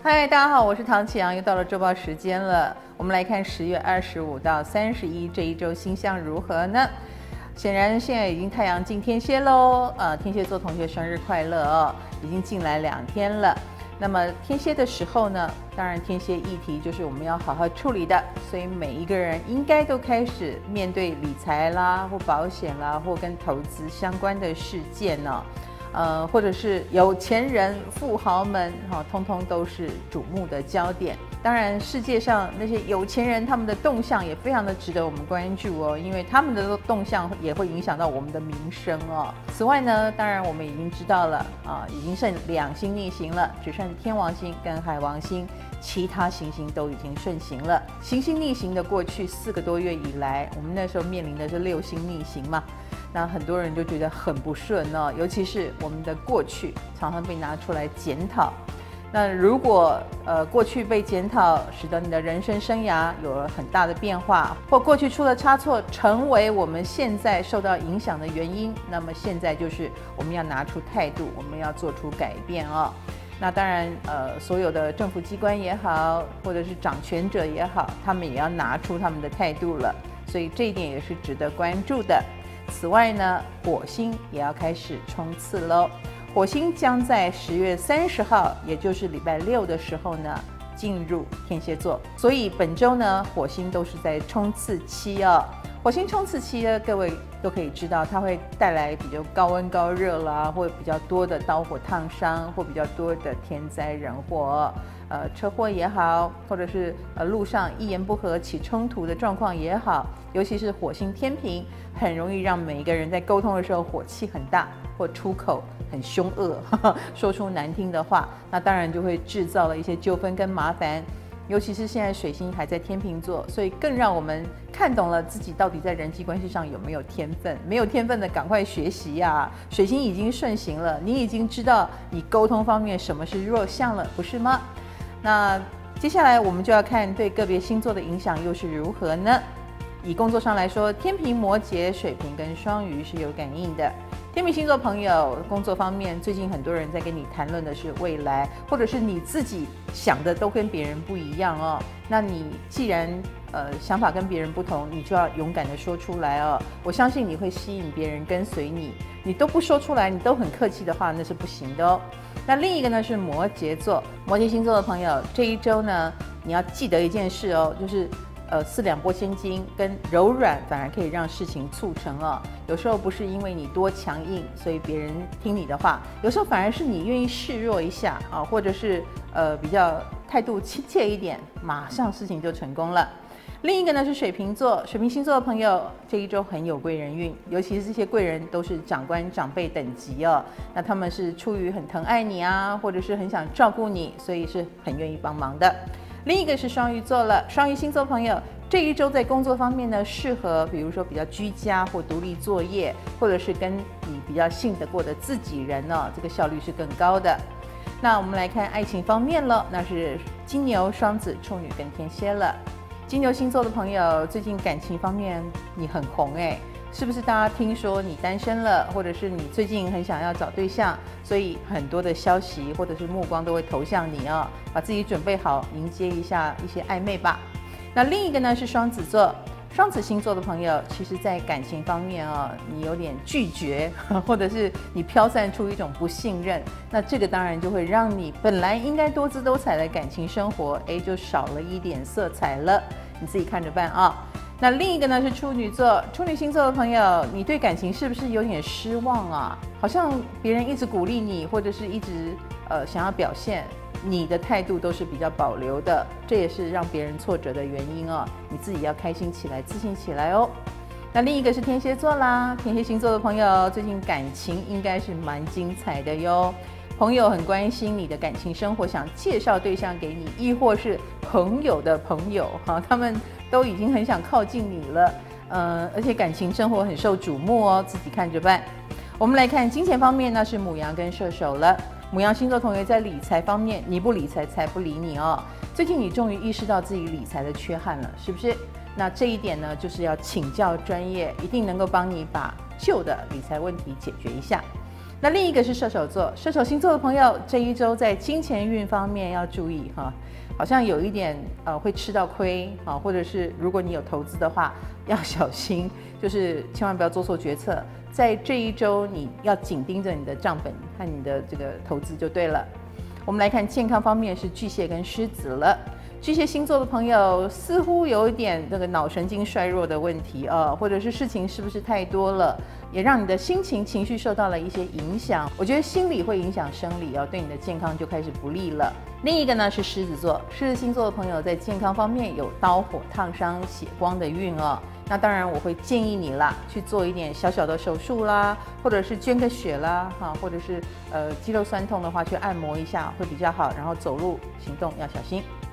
嗨，大家好，我是唐启阳，又到了周报时间了。我们来看10月25到31这一周星象如何呢？显然现在已经太阳进天蝎喽，天蝎座同学生日快乐哦，已经进来2天了。那么天蝎的时候呢，当然天蝎议题就是我们要好好处理的，所以每一个人应该都开始面对理财啦，或保险啦，或跟投资相关的事件呢。或者是有钱人、富豪们，通通都是瞩目的焦点。当然，世界上那些有钱人，他们的动向也非常的值得我们关注哦，因为他们的动向也会影响到我们的民生哦。此外呢，当然我们已经知道了已经剩2星逆行了，只剩天王星跟海王星，其他行星都已经顺行了。行星逆行的过去4个多月以来，我们那时候面临的是6星逆行嘛。那很多人就觉得很不顺哦，尤其是我们的过去常常被拿出来检讨。那如果过去被检讨，使得你的人生生涯有了很大的变化，或过去出了差错，成为我们现在受到影响的原因，那么现在就是我们要拿出态度，我们要做出改变哦。那当然，所有的政府机关也好，或者是掌权者也好，他们也要拿出他们的态度了，所以这一点也是值得关注的。此外呢，火星也要开始冲刺喽。火星将在10月30号，也就是礼拜6的时候呢，进入天蝎座。所以本周呢，火星都是在冲刺期哦。火星冲刺期呢，各位都可以知道，它会带来比较高温高热啦，或比较多的刀火烫伤，或比较多的天灾人祸车祸也好，或者是路上一言不合起冲突的状况也好，尤其是火星天平，很容易让每一个人在沟通的时候火气很大，或出口很凶恶，说出难听的话，那当然就会制造了一些纠纷跟麻烦。尤其是现在水星还在天秤座，所以更让我们看懂了自己到底在人际关系上有没有天分。没有天分的赶快学习呀！水星已经顺行了，你已经知道你沟通方面什么是弱项了，不是吗？那接下来我们就要看对个别星座的影响又是如何呢？以工作上来说，天秤、摩羯、水瓶跟双鱼是有感应的。天秤星座朋友，工作方面最近很多人在跟你谈论的是未来，或者是你自己想的都跟别人不一样哦。那你既然想法跟别人不同，你就要勇敢的说出来哦。我相信你会吸引别人跟随你。你都不说出来，你都很客气的话，那是不行的哦。那另一个呢是摩羯座，摩羯星座的朋友，这一周呢，你要记得一件事哦，就是4两拨千斤跟柔软反而可以让事情促成哦。有时候不是因为你多强硬，所以别人听你的话，有时候反而是你愿意示弱一下啊，或者是比较态度亲切一点，马上事情就成功了。另一个呢是水瓶座，水瓶星座的朋友，这一周很有贵人运，尤其是这些贵人都是长官长辈等级哦。那他们是出于很疼爱你啊，或者是很想照顾你，所以是很愿意帮忙的。另一个是双鱼座了，双鱼星座朋友这一周在工作方面呢，适合比如说比较居家或独立作业，或者是跟你比较信得过的自己人哦，这个效率是更高的。那我们来看爱情方面了，那是金牛、双子、处女跟天蝎了。金牛星座的朋友，最近感情方面你很红哎，是不是大家听说你单身了，或者是你最近很想要找对象，所以很多的消息或者是目光都会投向你哦，把自己准备好迎接一下一些暧昧吧。那另一个呢是双子座，双子星座的朋友，其实在感情方面你有点拒绝，或者是你飘散出一种不信任，那这个当然就会让你本来应该多姿多彩的感情生活，就少了一点色彩了，你自己看着办啊。那另一个呢是处女座，处女星座的朋友，你对感情是不是有点失望啊？好像别人一直鼓励你，或者是一直想要表现，你的态度都是比较保留的，这也是让别人挫折的原因哦。你自己要开心起来，自信起来哦。那另一个是天蝎座啦，天蝎星座的朋友，最近感情应该是蛮精彩的哟。朋友很关心你的感情生活，想介绍对象给你，亦或是朋友的朋友他们都已经很想靠近你了，而且感情生活很受瞩目哦，自己看着办。我们来看金钱方面，那是牡羊跟射手了。牡羊星座同学在理财方面，你不理财财不理你哦。最近你终于意识到自己理财的缺憾了，是不是？那这一点呢，就是要请教专业，一定能够帮你把旧的理财问题解决一下。 那另一个是射手座，射手星座的朋友这一周在金钱运方面要注意哈，好像有一点会吃到亏啊，或者是如果你有投资的话要小心，就是千万不要做错决策。在这一周你要紧盯着你的账本和你的这个投资就对了。我们来看健康方面是巨蟹跟狮子了。巨蟹星座的朋友似乎有一点这个脑神经衰弱的问题或者是事情是不是太多了，也让你的心情情绪受到了一些影响。我觉得心理会影响生理对你的健康就开始不利了。另一个呢是狮子座，狮子星座的朋友在健康方面有刀火烫伤血光的运那当然我会建议你啦，去做一点小小的手术啦，或者是捐个血啦或者是肌肉酸痛的话去按摩一下会比较好，然后走路行动要小心。